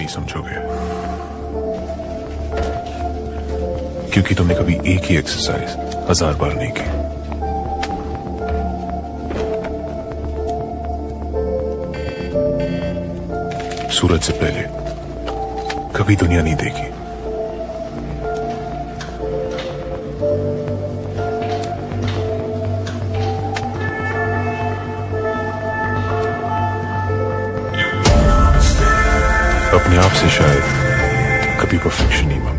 नहीं समझोगे, क्योंकि तुमने कभी एक ही एक्सरसाइज 1000 बार नहीं की। सूरज से पहले कभी दुनिया नहीं देखी। अपने आप से शायद कभी परफेक्शन नहीं मांगा।